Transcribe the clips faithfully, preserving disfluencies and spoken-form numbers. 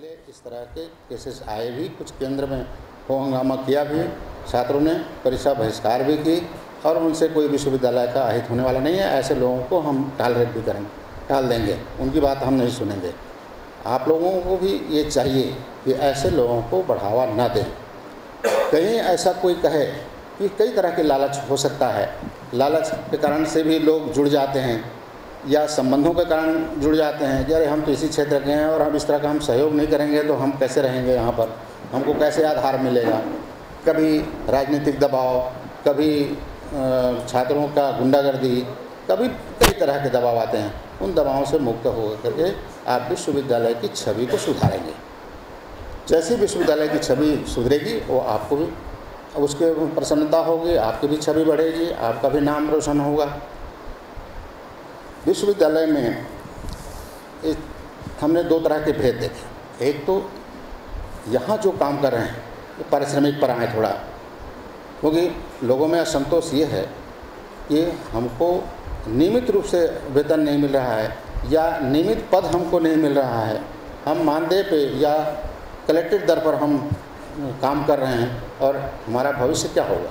पहले इस तरह के केसेस आए भी, कुछ केंद्र में हो हंगामा किया भी, छात्रों ने परीक्षा बहिष्कार भी की और उनसे कोई विश्वविद्यालय का अहित होने वाला नहीं है। ऐसे लोगों को हम टॉलरेट भी करेंगे, टाल देंगे, उनकी बात हम नहीं सुनेंगे। आप लोगों को भी ये चाहिए कि ऐसे लोगों को बढ़ावा न दें। कहीं ऐसा कोई कहे कि कई तरह के लालच हो सकता है, लालच के कारण से भी लोग जुड़ जाते हैं या संबंधों के कारण जुड़ जाते हैं कि अरे हम तो इसी क्षेत्र के हैं और हम इस तरह का हम सहयोग नहीं करेंगे तो हम कैसे रहेंगे यहाँ पर, हमको कैसे आधार मिलेगा। कभी राजनीतिक दबाव, कभी छात्रों का गुंडागर्दी, कभी कई तरह के दबाव आते हैं। उन दबावों से मुक्त हो करके आप विश्वविद्यालय की छवि को सुधारेंगे। जैसी विश्वविद्यालय की छवि सुधरेगी वो आपको भी उसके प्रसन्नता होगी, आपकी भी छवि बढ़ेगी, आपका भी नाम रोशन होगा। विश्वविद्यालय में एक हमने दो तरह के भेद देखे। एक तो यहाँ जो काम कर रहे हैं वो पारिश्रमिक पर आए थोड़ा, क्योंकि लोगों में असंतोष ये है कि हमको नियमित रूप से वेतन नहीं मिल रहा है या नियमित पद हमको नहीं मिल रहा है, हम मानदेय पे या कलेक्टेड दर पर हम काम कर रहे हैं और हमारा भविष्य क्या होगा,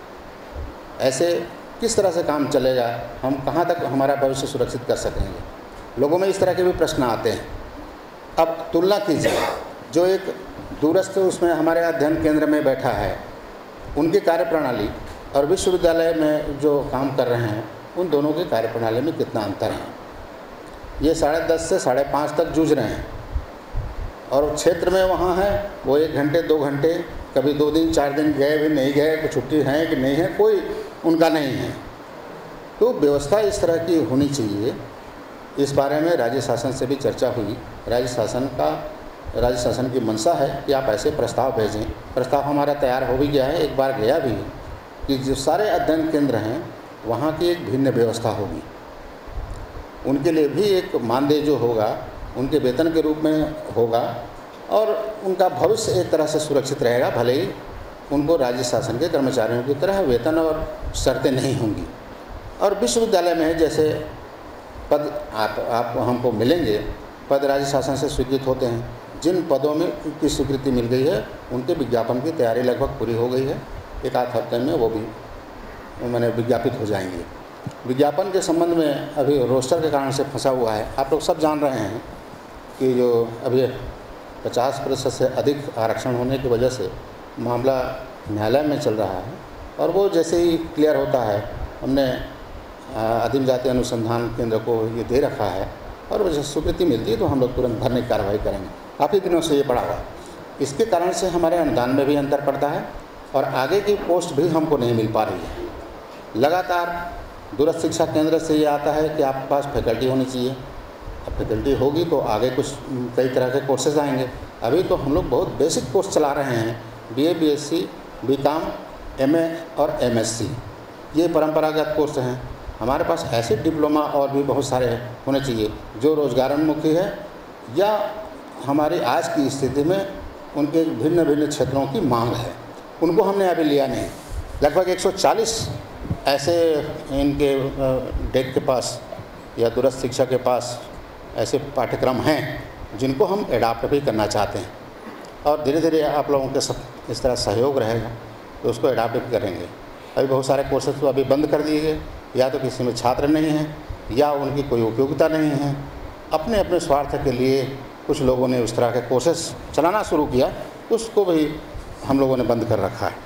ऐसे किस तरह से काम चलेगा, हम कहाँ तक हमारा भविष्य सुरक्षित कर सकेंगे। लोगों में इस तरह के भी प्रश्न आते हैं। अब तुलना कीजिए, जो एक दूरस्थ उसमें हमारे अध्ययन केंद्र में बैठा है, उनकी कार्यप्रणाली और विश्वविद्यालय में जो काम कर रहे हैं, उन दोनों की कार्यप्रणाली में कितना अंतर है। ये साढ़े दस से साढ़े पाँच तक जूझ रहे हैं और क्षेत्र में वहाँ है वो एक घंटे दो घंटे, कभी दो दिन चार दिन गए भी नहीं गए, कि छुट्टी है कि नहीं है, कोई उनका नहीं है। तो व्यवस्था इस तरह की होनी चाहिए। इस बारे में राज्य शासन से भी चर्चा हुई। राज्य शासन का राज्य शासन की मंशा है कि आप ऐसे प्रस्ताव भेजें। प्रस्ताव हमारा तैयार हो भी गया है, एक बार गया भी, कि जो सारे अध्ययन केंद्र हैं वहाँ की एक भिन्न व्यवस्था होगी। उनके लिए भी एक मानदेय जो होगा उनके वेतन के रूप में होगा और उनका भविष्य एक तरह से सुरक्षित रहेगा। भले ही उनको राज्य शासन के कर्मचारियों की तरह वेतन और शर्तें नहीं होंगी। और विश्वविद्यालय में जैसे पद आप आप हमको मिलेंगे, पद राज्य शासन से स्वीकृत होते हैं। जिन पदों में की स्वीकृति मिल गई है उनके विज्ञापन की तैयारी लगभग पूरी हो गई है। एक आध हफ्ते में वो भी मैंने विज्ञापित हो जाएंगे। विज्ञापन के संबंध में अभी रोस्टर के कारण से फंसा हुआ है। आप लोग सब जान रहे हैं कि जो अभी पचास प्रतिशत से अधिक आरक्षण होने की वजह से मामला न्यायालय में चल रहा है और वो जैसे ही क्लियर होता है, हमने आदिम जाति अनुसंधान केंद्र को ये दे रखा है और जैसे स्वीकृति मिलती है तो हम लोग तुरंत भरने की कार्रवाई करेंगे। काफ़ी दिनों से ये पड़ा हुआ। इसके कारण से हमारे अनुदान में भी अंतर पड़ता है और आगे की पोस्ट भी हमको नहीं मिल पा रही है। लगातार दूरस्थ शिक्षा केंद्र से ये आता है कि आपके पास फैकल्टी होनी चाहिए। अब फैकल्टी होगी तो आगे कुछ कई तरह के कोर्सेज आएंगे। अभी तो हम लोग बहुत बेसिक कोर्स चला रहे हैं, बीए, बीएससी, बीकॉम, एमए और एमएससी, ये परंपरागत कोर्स हैं। हमारे पास ऐसे डिप्लोमा और भी बहुत सारे होने चाहिए जो रोजगारोन्मुखी है या हमारी आज की स्थिति में उनके भिन्न भिन्न क्षेत्रों की मांग है, उनको हमने अभी लिया नहीं। लगभग एक सौ चालीस ऐसे इनके डेक के पास या दूरस्थ शिक्षा के पास ऐसे पाठ्यक्रम हैं जिनको हम एडाप्ट भी करना चाहते हैं और धीरे धीरे आप लोगों के सब इस तरह सहयोग रहेगा तो उसको एडाप्ट भी करेंगे। अभी बहुत सारे कोर्सेज तो अभी बंद कर दिए गए, या तो किसी में छात्र नहीं हैं या उनकी कोई उपयोगिता नहीं है। अपने अपने स्वार्थ के लिए कुछ लोगों ने उस तरह के कोर्सेज चलाना शुरू किया, उसको भी हम लोगों ने बंद कर रखा है।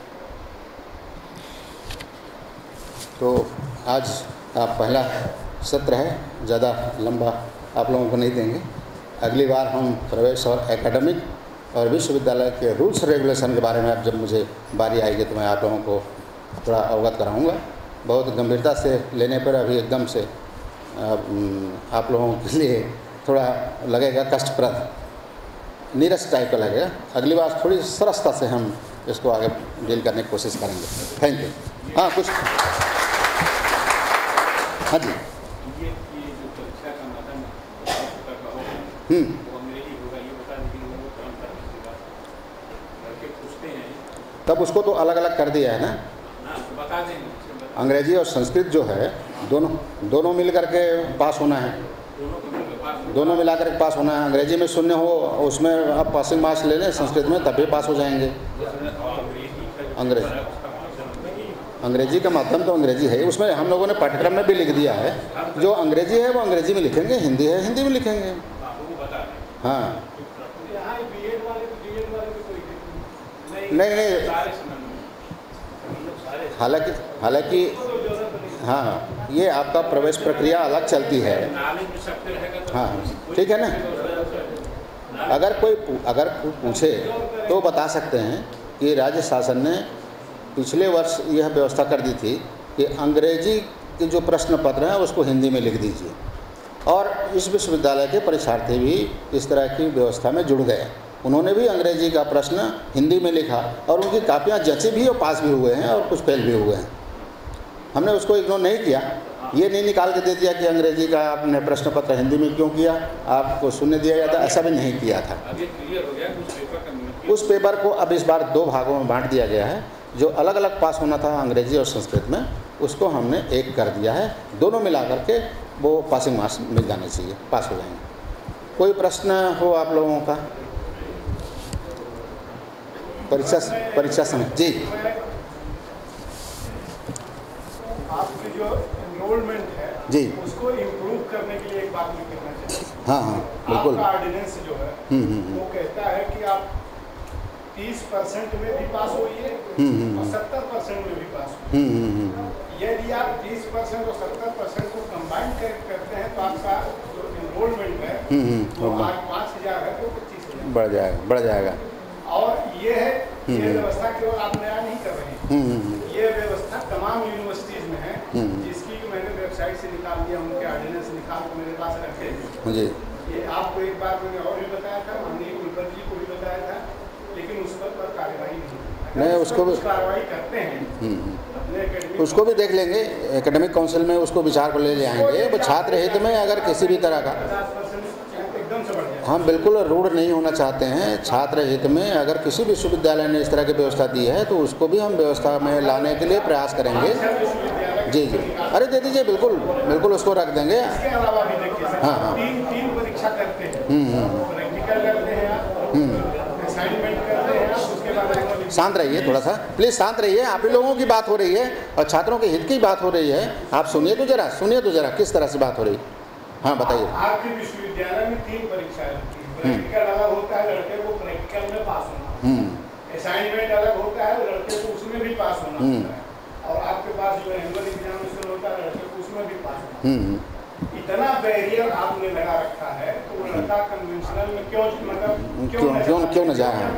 तो आज का पहला सत्र है, ज़्यादा लंबा आप लोगों को नहीं देंगे। अगली बार हम प्रवेश और एकेडमिक और विश्वविद्यालय के रूल्स रेगुलेशन के बारे में अब जब मुझे बारी आएगी तो मैं आप लोगों को थोड़ा अवगत कराऊंगा। बहुत गंभीरता से लेने पर अभी एकदम से आप लोगों के लिए थोड़ा लगेगा कष्टप्रद, नीरस टाइप का लगेगा। अगली बार थोड़ी सरसता से हम इसको आगे डील करने की कोशिश करेंगे। Thank you. हाँ, कुछ हाँ जी। हम्म तब उसको तो अलग अलग कर दिया है ना, अंग्रेजी और संस्कृत जो है दोनों दोनों मिल करके पास होना है। दोनों मिलाकर के पास होना है। अंग्रेजी में शून्य हो उसमें आप पासिंग मार्क्स ले लें संस्कृत में, तभी पास हो जाएंगे। अंग्रेजी अंग्रेजी का माध्यम तो अंग्रेजी है, उसमें हम लोगों ने पाठ्यक्रम में भी लिख दिया है, जो अंग्रेजी है वो अंग्रेजी में लिखेंगे, हिंदी है हिंदी में लिखेंगे। हाँ नहीं नहीं, हालांकि हालांकि हाँ ये आपका प्रवेश प्रक्रिया अलग चलती है। हाँ ठीक है ना, अगर कोई अगर कोई पूछे तो बता सकते हैं कि राज्य शासन ने पिछले वर्ष यह व्यवस्था कर दी थी कि अंग्रेजी के जो प्रश्न पत्र हैं उसको हिंदी में लिख दीजिए, और इस विश्वविद्यालय के परीक्षार्थी भी इस तरह की व्यवस्था में जुड़ गए। उन्होंने भी अंग्रेजी का प्रश्न हिंदी में लिखा और उनकी कापियाँ जची भी और पास भी हुए हैं और कुछ फेल भी हुए हैं। हमने उसको इग्नोर नहीं किया, ये नहीं निकाल के दे दिया कि अंग्रेजी का आपने प्रश्न पत्र हिंदी में क्यों किया, आपको शून्य दिया जाता, ऐसा भी नहीं किया था। उस पेपर को अब इस बार दो भागों में बांट दिया गया है। जो अलग अलग पास होना था अंग्रेजी और संस्कृत में, उसको हमने एक कर दिया है। दोनों मिला करके वो पासिंग मार्क्स मिल जाने चाहिए, पास हो जाएंगे। कोई प्रश्न हो आप लोगों का परीक्षा परीक्षा समय? जी, आपकी जो एनरोलमेंट है जी उसको इम्प्रूव करने के लिए एक बात मैं कहना चाहिए। हाँ हाँ बिल्कुल। आपका ऑर्डिनेंस जो है वो कहता है कि आप तीस परसेंट में भी पास होइए और सत्तर परसेंट में भी पास होइए। यदि आप तीस परसेंट और सत्तर परसेंट को कंबाइन कर, करते हैं तो आपका जो एनरोलमेंट है वो आज पाँच हज़ार है तो पच्चीस हज़ार बढ़ जाएगा बढ़ जाएगा और ये है ये व्यवस्था केवल आप नया नहीं कर रहे हैं, ये व्यवस्था तमाम यूनिवर्सिटीज़ में है, जिसकी मैंने वेबसाइट से निकाल दिया, उनके ऑर्डिनेंस निकाल के मेरे पास रखे जी। ये आपको एक बार मैंने और भी बताया था, माननीय कुलपति जी को भी बताया था, लेकिन उस पर पर कार्रवाई नहीं नहीं, उसको भी कार्रवाई करते हैं। उसको भी देख लेंगे, एकेडमिक काउंसिल में उसको विचार को ले ले आएंगे। वो छात्र हित में अगर किसी भी तरह का, एकदम से बढ़ जाए। हम बिल्कुल रूढ़ नहीं होना चाहते हैं। छात्र हित में अगर किसी विश्वविद्यालय ने इस तरह की व्यवस्था दी है तो उसको भी हम व्यवस्था में लाने के लिए प्रयास करेंगे। जी जी, अरे दे दीजिए, बिल्कुल बिल्कुल उसको रख देंगे। इसके अलावा भी देखिए सर, हाँ हाँ तीन तीन परीक्षा करते हैं, प्रैक्टिकल करते हैं आप, असाइनमेंट करते हैं आप, उसके बाद शांत रहिए, थोड़ा सा प्लीज़ शांत रहिए। आप ही लोगों की बात हो रही है और छात्रों के हित की बात हो रही है। आप सुनिए तो जरा, सुनिए तो जरा किस तरह से बात हो रही है। हाँ बताइए। आपके विश्वविद्यालय में तीन परीक्षाएं होती हैं। प्रैक्टिकल अलग होता है, लड़के को प्रैक्टिकल में पास होना, असाइनमेंट अलग होता है, लड़के को उसमें भी पास होना होता है, और आपके पास जो एनुअल एग्जामिनेशन होता है लड़के को उसमें भी पास होना। इतना बैरियर आपने लगा रखा है तो वो लड़का कन्वेंशनल में क्यों मतलब क्यों क्यों क्यों न जाए।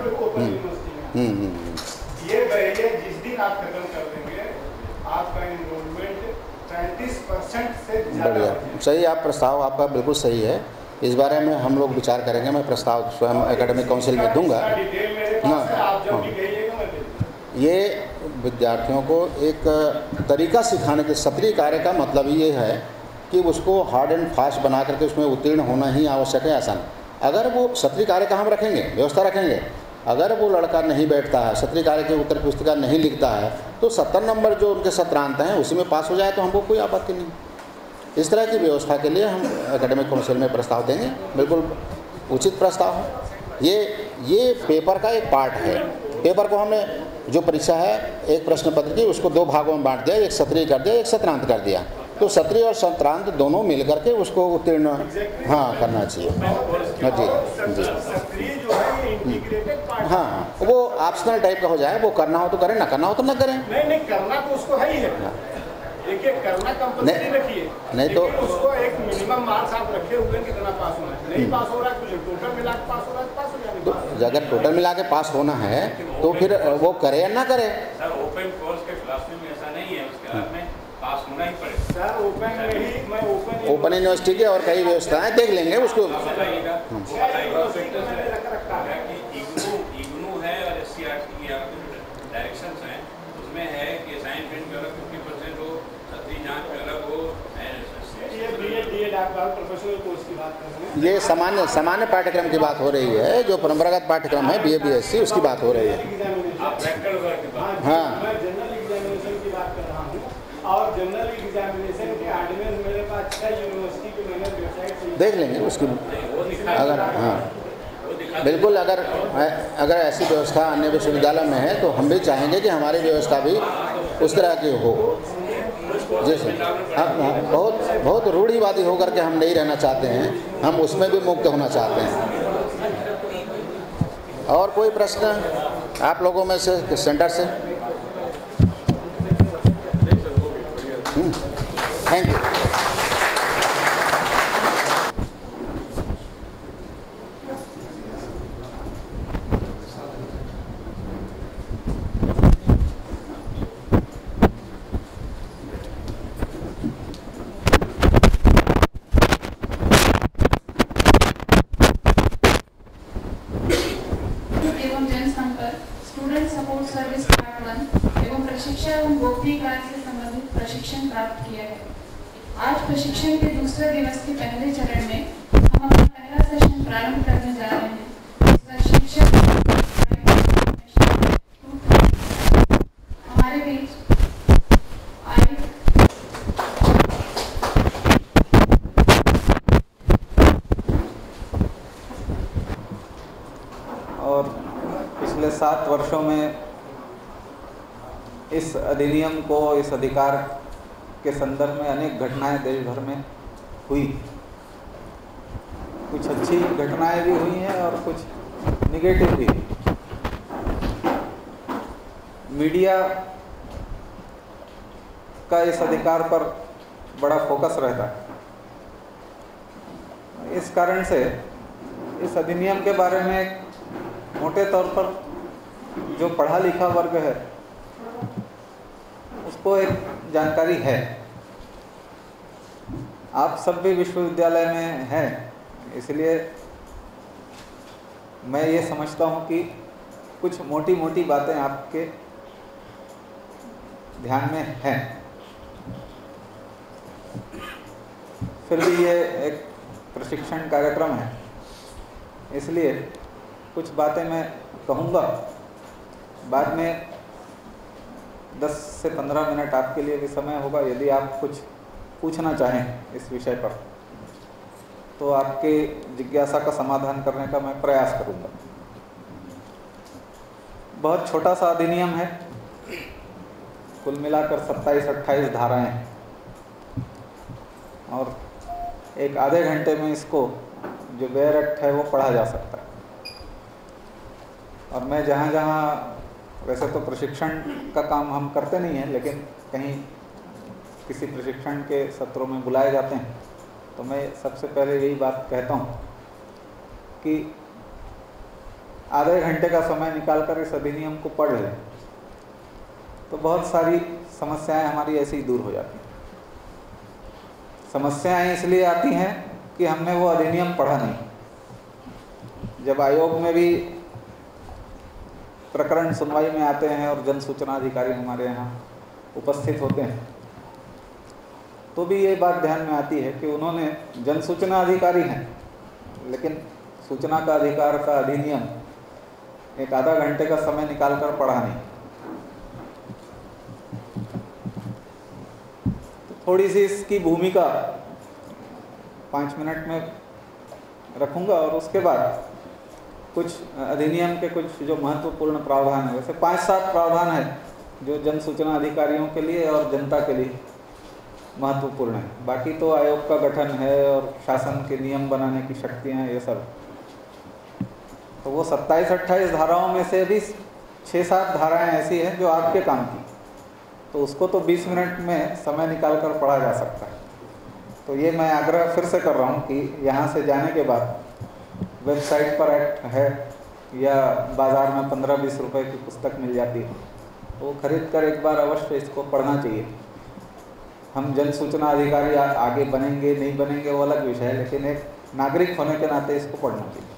ये बैरियर जिस दिन आप खत्म कर देंगे आपका एनरोलमेंट पैंतीस परसेंट से बढ़िया, सही। आप प्रस्ताव आपका बिल्कुल सही है, इस बारे में हम लोग विचार करेंगे। मैं प्रस्ताव स्वयं एकेडमिक काउंसिल में दूंगा। हाँ, ये विद्यार्थियों को एक तरीका सिखाने के, सत्रीय कार्य का मतलब ये है कि उसको हार्ड एंड फास्ट बना करके उसमें उत्तीर्ण होना ही आवश्यक है, आसान। अगर वो सत्रीय कार्य का हम रखेंगे, व्यवस्था रखेंगे, अगर वो लड़का नहीं बैठता है, सत्रीय कार्य की उत्तर पुस्तिका नहीं लिखता है, तो सत्तर नंबर जो उनके सत्रांत हैं उसी में पास हो जाए तो हमको कोई आपत्ति नहीं। इस तरह की व्यवस्था के लिए हम एकेडमिक काउंसिल में प्रस्ताव देंगे, बिल्कुल उचित प्रस्ताव है। ये ये पेपर का एक पार्ट है। पेपर को हमने जो परीक्षा है एक प्रश्न पत्र की, उसको दो भागों में बांट दिया, एक सत्रीय कर दिया, एक सत्रांत कर दिया। तो सत्रीय और सत्रांत दोनों मिल करके उसको उत्तीर्ण हाँ करना चाहिए। जी जी हाँ, वो ऑप्शनल टाइप का हो जाए, वो करना हो तो करें, ना करना हो तो ना करें। नहीं नहीं, करना तो उसको है ही है। देखिए करना कंपल्सरी रखिए, नहीं तो उसको एक मिनिमम मार्क्स आप रखे हुए हैं कितना पास होना है। नहीं पास हो रहा है कुछ टोटल मिला के पास हो रहा है पास हो जाएगा। तो अगर टोटल मिला के पास होना है तो फिर वो करे या ना करे। सर ओपन कोर्स के फिलॉसफी में ऐसा नहीं है, उसके बाद में पास होना ही पड़ेगा। सर ओपन में ही मैं ओपन ओपन यूनिवर्सिटी की और कई व्यवस्थाएं देख लेंगे उसको। इग्नू है और एससीईआरटी की डायरेक्शंस हैं, उसमें है कि असाइनमेंट में अलग फिफ्टी परसेंट हो, सत्रीय जांच में अलग हो। प्रोफेशनल कोर्स की बात कर रहे हैं। ये सामान्य सामान्य पाठ्यक्रम की बात हो रही है, जो परंपरागत पाठ्यक्रम है B A B S C, उसकी बात हो रही है। हाँ, मैं जनरल एग्जामिनेशन की बात कर रहा हूँ, और जनरल एग्जामिनेशन के ऑर्डिनेंस मेरे पास छह यूनिवर्सिटी के मैंने वेबसाइट से देख लेंगे उसकी, अगर हाँ बिल्कुल, अगर अगर ऐसी व्यवस्था अन्य विश्वविद्यालय में है तो हम भी चाहेंगे कि हमारी व्यवस्था भी उस तरह की हो। जैसे हम बहुत बहुत रूढ़िवादी होकर के हम नहीं रहना चाहते हैं, हम उसमें भी मुक्त होना चाहते हैं। और कोई प्रश्न आप लोगों में से सेंटर से? Thank you. एवं जनसंपर्क, student support service part one एवं प्रशिक्षण एवं गोपनीय कार्य से संबंधित प्रशिक्षण प्राप्त किया है। आज प्रशिक्षण के दूसरे दिवस के पहले चरण में हम अपना पहला सेशन प्रारंभ करने जा रहे हैं। इसका शिक्षक हमारे बीच आए और पिछले सात वर्षों में इस अधिनियम को, इस अधिकार के संदर्भ में अनेक घटनाएं देश भर में हुई। कुछ अच्छी घटनाएं भी हुई हैं और कुछ निगेटिव भी। मीडिया का इस अधिकार पर बड़ा फोकस रहता है। इस कारण से इस अधिनियम के बारे में मोटे तौर पर जो पढ़ा लिखा वर्ग है उसको एक जानकारी है। आप सब भी विश्वविद्यालय में हैं, इसलिए मैं ये समझता हूँ कि कुछ मोटी मोटी बातें आपके ध्यान में हैं। फिर भी ये एक प्रशिक्षण कार्यक्रम है, इसलिए कुछ बातें मैं कहूँगा। बाद में दस से पंद्रह मिनट आपके लिए भी समय होगा। यदि आप कुछ पूछना चाहें इस विषय पर तो आपके जिज्ञासा का समाधान करने का मैं प्रयास करूँगा। बहुत छोटा सा अधिनियम है, कुल मिलाकर सत्ताईस अट्ठाईस धाराएं हैं और एक आधे घंटे में इसको जो बेयर एक्ट है वो पढ़ा जा सकता है। और मैं जहाँ जहाँ, वैसे तो प्रशिक्षण का काम हम करते नहीं हैं, लेकिन कहीं किसी प्रशिक्षण के सत्रों में बुलाए जाते हैं तो मैं सबसे पहले यही बात कहता हूँ कि आधे घंटे का समय निकालकर इस अधिनियम को पढ़ लें तो बहुत सारी समस्याएं हमारी ऐसे ही दूर हो जाती हैं। समस्याएं इसलिए आती हैं कि हमने वो अधिनियम पढ़ा नहीं। जब आयोग में भी प्रकरण सुनवाई में आते हैं और जन सूचना अधिकारी हमारे यहाँ उपस्थित होते हैं तो भी ये बात ध्यान में आती है कि उन्होंने जन सूचना अधिकारी हैं, लेकिन सूचना का अधिकार का अधिनियम एक आधा घंटे का समय निकालकर पढ़ा नहीं। तो थोड़ी सी इसकी भूमिका पाँच मिनट में रखूँगा और उसके बाद कुछ अधिनियम के कुछ जो महत्वपूर्ण प्रावधान है, वैसे पाँच सात प्रावधान है जो जन सूचना अधिकारियों के लिए और जनता के लिए महत्वपूर्ण है। बाकी तो आयोग का गठन है और शासन के नियम बनाने की शक्तियाँ, ये सब। तो वो सत्ताईस अट्ठाईस धाराओं में से भी छः सात धाराएं ऐसी हैं जो आपके काम की, तो उसको तो बीस मिनट में समय निकाल कर पढ़ा जा सकता है। तो ये मैं आग्रह फिर से कर रहा हूँ कि यहाँ से जाने के बाद वेबसाइट पर एक्ट है या बाज़ार में पंद्रह बीस रुपए की पुस्तक मिल जाती है, तो वो खरीद कर एक बार अवश्य इसको पढ़ना चाहिए। हम जन सूचना अधिकारी आ, आगे बनेंगे नहीं बनेंगे वो अलग विषय है, लेकिन एक नागरिक होने के नाते इसको पढ़ना चाहिए।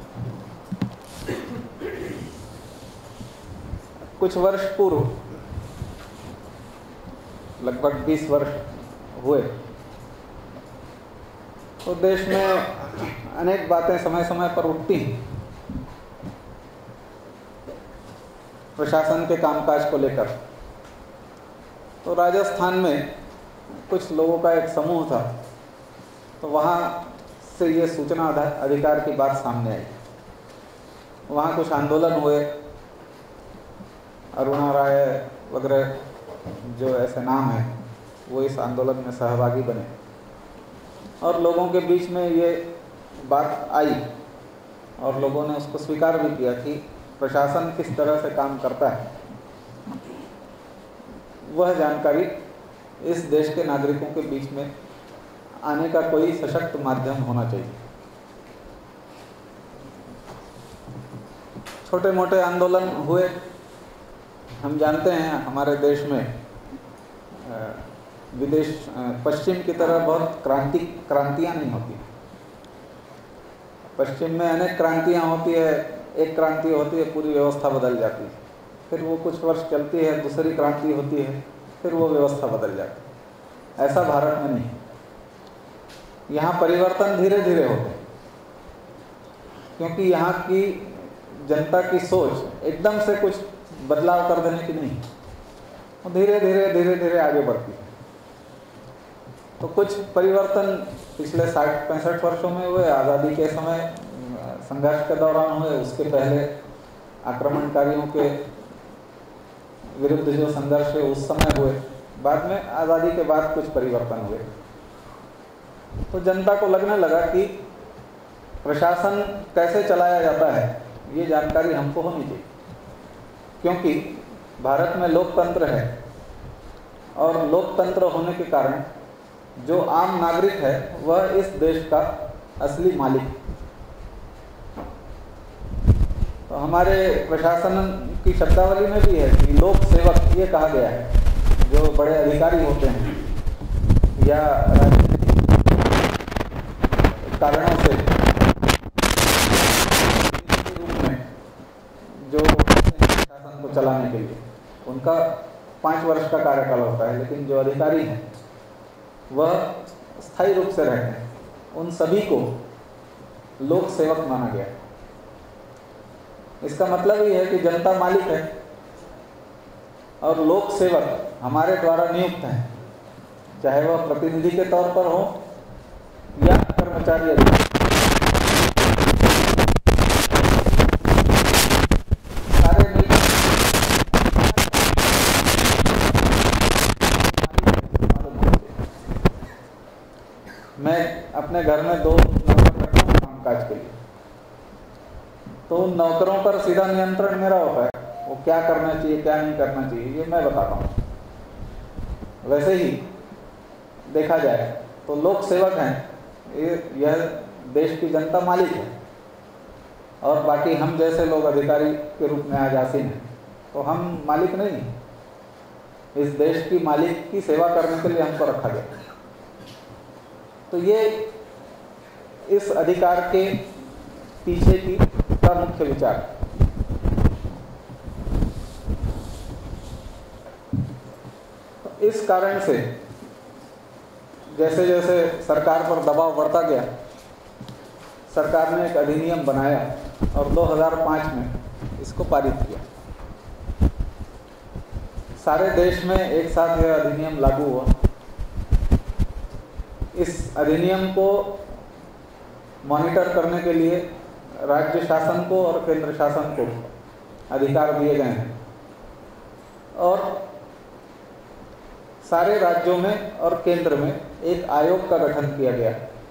कुछ वर्ष पूर्व, लगभग बीस वर्ष हुए, तो देश में अनेक बातें समय समय पर उठती हैं प्रशासन के कामकाज को लेकर। तो राजस्थान में कुछ लोगों का एक समूह था, तो वहाँ से ये सूचना अधिकार की बात सामने आई। वहाँ कुछ आंदोलन हुए, अरुणा राय वगैरह जो ऐसे नाम हैं वो इस आंदोलन में सहभागी बने और लोगों के बीच में ये बात आई और लोगों ने उसको स्वीकार भी किया कि प्रशासन किस तरह से काम करता है, वह जानकारी इस देश के नागरिकों के बीच में आने का कोई सशक्त माध्यम होना चाहिए। छोटे मोटे आंदोलन हुए, हम जानते हैं हमारे देश में विदेश पश्चिम की तरह बहुत क्रांति क्रांतियाँ नहीं होती। पश्चिम में अनेक क्रांतियाँ होती है, एक क्रांति होती है पूरी व्यवस्था बदल जाती है, फिर वो कुछ वर्ष चलती है, दूसरी क्रांति होती है, फिर वो व्यवस्था बदल जाती है। ऐसा भारत में नहीं, यहाँ परिवर्तन धीरे धीरे होते हैं, क्योंकि यहाँ की जनता की सोच एकदम से कुछ बदलाव कर देने की नहीं, वो धीरे धीरे धीरे धीरे आगे बढ़ती है। तो कुछ परिवर्तन पिछले साठ पैंसठ वर्षों में हुए, आज़ादी के समय संघर्ष के दौरान हुए, उसके पहले आक्रमणकारियों के विरुद्ध जो संघर्ष है उस समय हुए, बाद में आज़ादी के बाद कुछ परिवर्तन हुए। तो जनता को लगने लगा कि प्रशासन कैसे चलाया जाता है ये जानकारी हमको होनी चाहिए, क्योंकि भारत में लोकतंत्र है और लोकतंत्र होने के कारण जो आम नागरिक है वह इस देश का असली मालिक है। तो हमारे प्रशासन की शब्दावली में भी है कि लोक सेवक ये कहा गया है। जो बड़े अधिकारी होते हैं या कारणों से रूप में जो प्रशासन को चलाने के लिए उनका पाँच वर्ष का कार्यकाल होता है, लेकिन जो अधिकारी हैं वह स्थायी रूप से रहते हैं। उन सभी को लोक सेवक माना गया। इसका मतलब ये है कि जनता मालिक है और लोक सेवक हमारे द्वारा नियुक्त हैं, चाहे वह प्रतिनिधि के तौर पर हो या कर्मचारी अधिकारी। सारे मैं अपने घर में दो नौकर रखता हूँ कामकाज के लिए, तो उन नौकरों पर सीधा नियंत्रण मेरा होता है, वो क्या करना चाहिए क्या नहीं करना चाहिए ये मैं बताता हूँ। वैसे ही देखा जाए तो लोक सेवक हैं, ये यह देश की जनता मालिक है और बाकी हम जैसे लोग अधिकारी के रूप में आज आसीन हैं, तो हम मालिक नहीं। इस देश की मालिक की सेवा करने के लिए हमको रखा गया। तो ये इस अधिकार के पीछे की का मुख्य विचार। तो इस कारण से जैसे जैसे सरकार पर दबाव बढ़ता गया, सरकार ने एक अधिनियम बनाया और दो हज़ार पाँच में इसको पारित किया। सारे देश में एक साथ यह अधिनियम लागू हुआ। इस अधिनियम को मॉनिटर करने के लिए राज्य शासन को और केंद्र शासन को अधिकार दिए गए हैं और सारे राज्यों में और केंद्र में एक आयोग का गठन किया गया,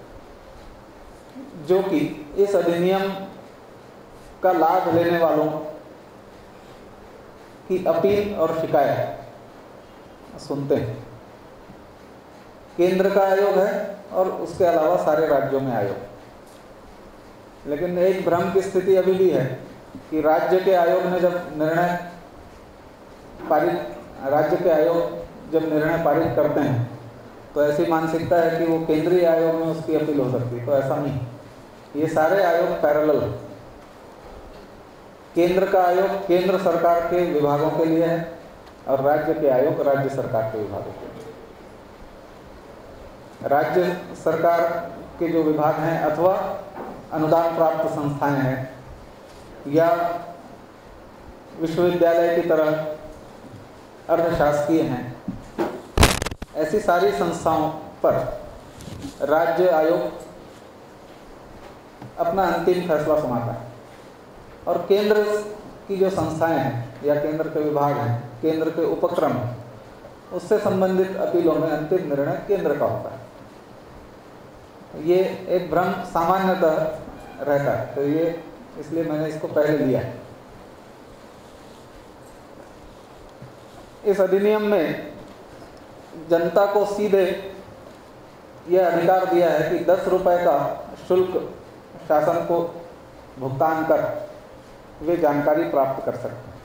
जो कि इस अधिनियम का लाभ लेने वालों की अपील और शिकायत सुनते हैं। केंद्र का आयोग है और उसके अलावा सारे राज्यों में आयोग। लेकिन एक भ्रम की स्थिति अभी भी है कि राज्य के आयोग ने जब निर्णय पारित राज्य के आयोग जब निर्णय पारित करते हैं तो ऐसी मानसिकता है कि वो केंद्रीय आयोग में उसकी अपील हो सकती है, तो ऐसा नहीं। ये सारे आयोग पैरेलल है। केंद्र का आयोग केंद्र सरकार के विभागों के लिए है और राज्य के आयोग राज्य सरकार के विभागों के लिए। राज्य सरकार के जो विभाग हैं अथवा अनुदान प्राप्त संस्थाएं हैं या विश्वविद्यालय की तरह अर्धशासकीय हैं, ऐसी सारी संस्थाओं पर राज्य आयोग अपना अंतिम फैसला सुनाता है। और केंद्र की जो संस्थाएं हैं या केंद्र के विभाग हैं, केंद्र के उपक्रम हैं, उससे संबंधित अपीलों में अंतिम निर्णय केंद्र का होता है। ये एक भ्रम सामान्यतः रहता है, तो ये इसलिए मैंने इसको पहले लिया है। इस अधिनियम में जनता को सीधे यह अधिकार दिया है कि दस रुपए का शुल्क शासन को भुगतान कर वे जानकारी प्राप्त कर सकते हैं।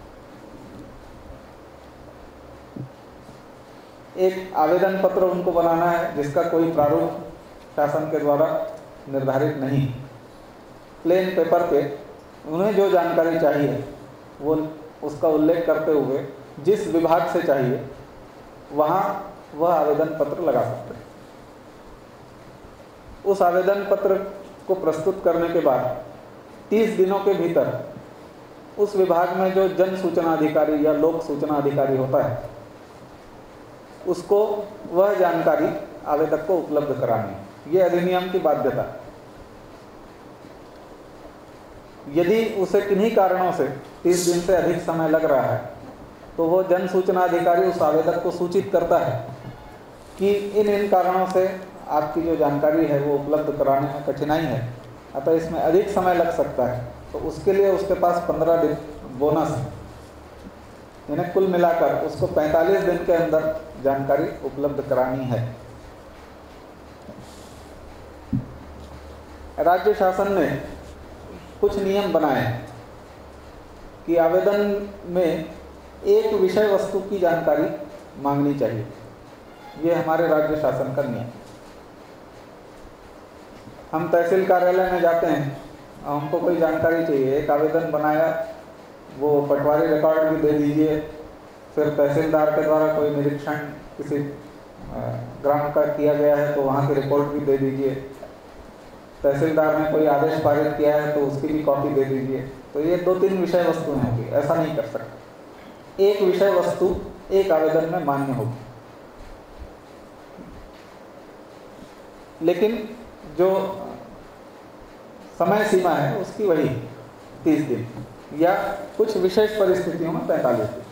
एक आवेदन पत्र उनको बनाना है जिसका कोई प्रारूप शासन के द्वारा निर्धारित नहीं। प्लेन पेपर पे उन्हें जो जानकारी चाहिए वो उसका उल्लेख करते हुए जिस विभाग से चाहिए वहाँ वह आवेदन पत्र लगा सकते हैं। उस आवेदन पत्र को प्रस्तुत करने के बाद तीस दिनों के भीतर उस विभाग में जो जन सूचना अधिकारी या लोक सूचना अधिकारी होता है उसको वह जानकारी आवेदक को उपलब्ध करानी है। यह अधिनियम की बाध्यता है। यदि उसे किन्हीं कारणों से तीस दिन से अधिक समय लग रहा है तो वो जन सूचना अधिकारी उस आवेदक को सूचित करता है कि इन इन कारणों से आपकी जो जानकारी है वो उपलब्ध कराने में कठिनाई है, अतः इसमें अधिक समय लग सकता है। तो उसके लिए उसके पास पंद्रह दिन बोनस है, यानी कुल मिलाकर उसको पैंतालीस दिन के अंदर जानकारी उपलब्ध करानी है। राज्य शासन ने कुछ नियम बनाए कि आवेदन में एक विषय वस्तु की जानकारी मांगनी चाहिए। ये हमारे राज्य शासन का नियम। हम तहसील कार्यालय में जाते हैं, हमको कोई जानकारी चाहिए, एक आवेदन बनाया, वो पटवारी रिकॉर्ड भी दे दीजिए, फिर तहसीलदार के द्वारा कोई निरीक्षण किसी ग्राम का किया गया है तो वहाँ की रिपोर्ट भी दे दीजिए, तहसीलदार ने कोई आदेश पारित किया है तो उसकी भी कॉपी दे दीजिए। तो ये दो तीन विषय वस्तुएं होंगी, ऐसा नहीं कर सकते। एक विषय वस्तु एक आवेदन में मान्य होगी। लेकिन जो समय सीमा है उसकी वही तीस दिन या कुछ विशेष परिस्थितियों में पैंतालीस दिन।